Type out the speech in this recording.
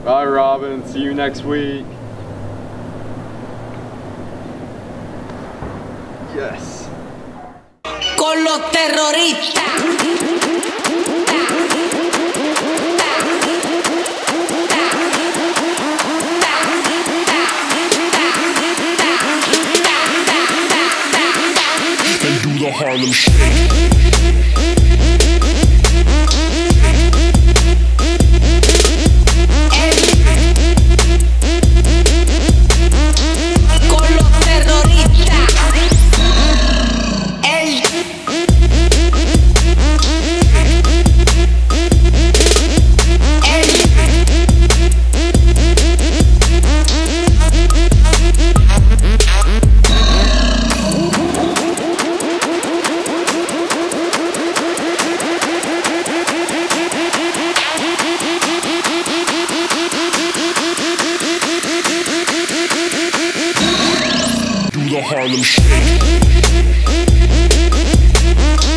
Bye, Robin. See you next week. Yes. Con los terroristas. And do the Harlem Shake. Do the Harlem Shake.